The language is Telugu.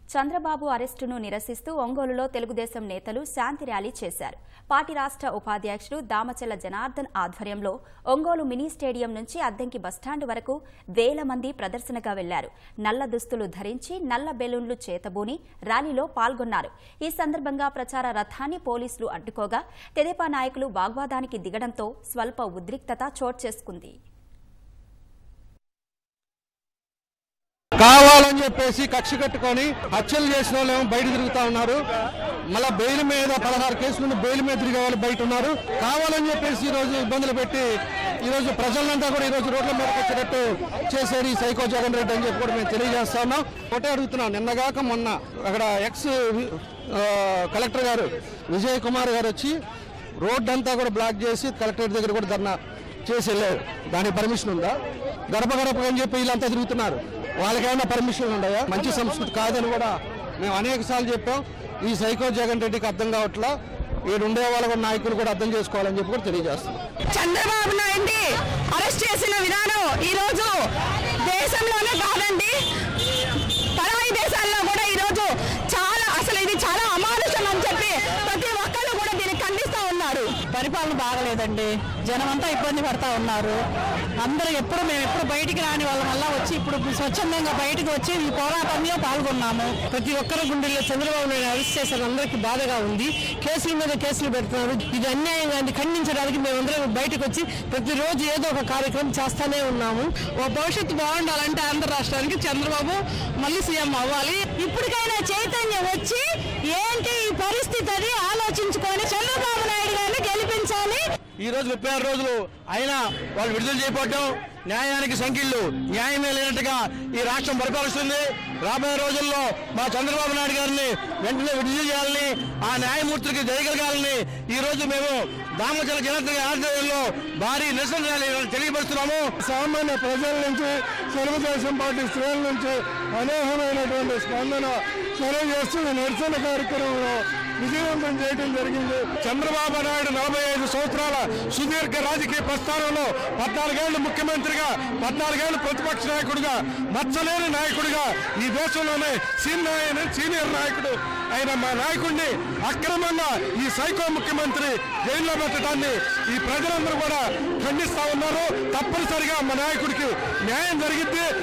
చంద్రబాబు అరెస్టును నిరసిస్తూ ఒంగోలులో తెలుగుదేశం నేతలు శాంతి ర్యాలీ చేశారు. పార్టీ రాష్ట్ర ఉపాధ్యక్షుడు దామచల జనార్దన్ ఆధ్వర్యంలో ఒంగోలు మినీ స్టేడియం నుంచి అద్దంకి బస్టాండ్ వరకు వేల మంది ప్రదర్శనగా వెళ్లారు. నల్ల దుస్తులు ధరించి నల్ల బెలూన్లు చేతబూని ర్యాలీలో పాల్గొన్నారు. ఈ సందర్భంగా ప్రచార రథాన్ని పోలీసులు అడ్డుకోగా తెదేపా నాయకులు వాగ్వాదానికి దిగడంతో స్వల్ప ఉద్రిక్తత చోటు చేసుకుంది. కావాలని చెప్పేసి కక్ష కట్టుకొని హత్యలు చేసిన వాళ్ళు బయట తిరుగుతా ఉన్నారు. మళ్ళా బెయిల్ మీద 16 కేసులు బెయిల్ మీద తిరిగే వాళ్ళు బయట ఉన్నారు. కావాలని చెప్పేసి ఈరోజు ఇబ్బందులు పెట్టి ఈరోజు ప్రజలంతా కూడా ఈరోజు రోడ్ల మీదకి వచ్చేటట్టు చేసేది సైకో జగన్ రెడ్డి అని చెప్పి కూడా మేము తెలియజేస్తా ఉన్నాం. ఒకటే అడుగుతున్నాం, నిన్నగాక మొన్న అక్కడ ఎక్స్ కలెక్టర్ గారు విజయ్ కుమార్ గారు వచ్చి రోడ్డు అంతా కూడా బ్లాక్ చేసి కలెక్టరేట్ దగ్గర కూడా ధర్నా చేసి వెళ్ళారు. దానికి పర్మిషన్ ఉందా? గడప గడప అని చెప్పి వీళ్ళంతా తిరుగుతున్నారు. వాళ్ళకేమైనా పర్మిషన్ ఉన్నాయా? మంచి సంస్కృతి కాదని కూడా మేము అనేక సార్లు చెప్పాం. ఈ సైకో జగన్ రెడ్డికి అర్థం కావట్లా. వీడు ఉండే వాళ్ళ నాయకులు కూడా అర్థం చేసుకోవాలని చెప్పి కూడా తెలియజేస్తున్నాం. చంద్రబాబు నాయుడిని అరెస్ట్ చేసిన విధానం ఈరోజు దేశంలోనే కాదండి, పరాయి దేశాల్లో కూడా ఈరోజు ఇది చాలా అమానుషం అని చెప్పి ప్రతి ఒక్కరు కూడా దీన్ని ఖండిస్తూ ఉన్నారు. పరిపాలన బాగలేదండి, జనం అంతా ఇబ్బంది పడతా ఉన్నారు. అందరూ మేము ఎప్పుడు బయటికి రాని వాళ్ళ వల్ల వచ్చి ఇప్పుడు స్వచ్ఛందంగా బయటకు వచ్చి ఈ పోరాటంలో పాల్గొన్నాము. ప్రతి ఒక్కరి గుండెల్లో చంద్రబాబు నాయుడు అరెస్ట్ చేశారు. అందరికీ బాధగా ఉంది. కేసుల మీద కేసులు పెడుతున్నారు. ఇది అన్యాయంగా ఖండించడానికి మేమందరం బయటకు వచ్చి ప్రతిరోజు ఏదో ఒక కార్యక్రమం చేస్తానే ఉన్నాము. ఓ భవిష్యత్తు బాగుండాలంటే ఆంధ్ర రాష్ట్రానికి చంద్రబాబు మళ్ళీ సీఎం అవ్వాలి. ఇప్పటికైనా చైతన్యం వచ్చి ఏంటి ఈ పరిస్థితి అది ఆలోచించుకొని చంద్రబాబు నాయుడు గారిని గెలిపించాలి. ఈ రోజు 36 రోజులు అయినా వాళ్ళు విడుదల చేయకపోవడం న్యాయానికి సంఖ్యలు, న్యాయమే లేనట్టుగా ఈ రాష్ట్రం పరిపాలిస్తుంది. రాబోయే రోజుల్లో మా చంద్రబాబు నాయుడు గారిని వెంటనే విడుదల చేయాలని, ఆ న్యాయమూర్తులకి జయగలగాలని ఈ రోజు మేము దామచల జనార్దన్ ఆధ్వర్యంలో భారీ నిరసన ర్యాలీ తెలియపరుస్తున్నాము. సామాన్య ప్రజల నుంచి, తెలుగుదేశం పార్టీ శ్రేణుల నుంచి అనేకమైనటువంటి స్పందన తెలియజేస్తూ నిరసన కార్యక్రమంలో విజయవంతం చేయడం జరిగింది. చంద్రబాబు నాయుడు 45 సంవత్సరాల సుదీర్ఘ రాజకీయ ప్రస్థానంలో 14 ఏళ్లు ముఖ్యమంత్రిగా, 14 ఏళ్లు ప్రతిపక్ష నాయకుడిగా, మచ్చలేని నాయకుడిగా, ఈ దేశంలోనే సీనియర్ నాయకుడు అయిన మా నాయకుడిని అక్రమంగా ఈ సైకో ముఖ్యమంత్రి జైల్లో పెట్టడాన్ని ఈ ప్రజలందరూ కూడా ఖండిస్తా ఉన్నారు. తప్పనిసరిగా మా నాయకుడికి న్యాయం జరిగిద్ది.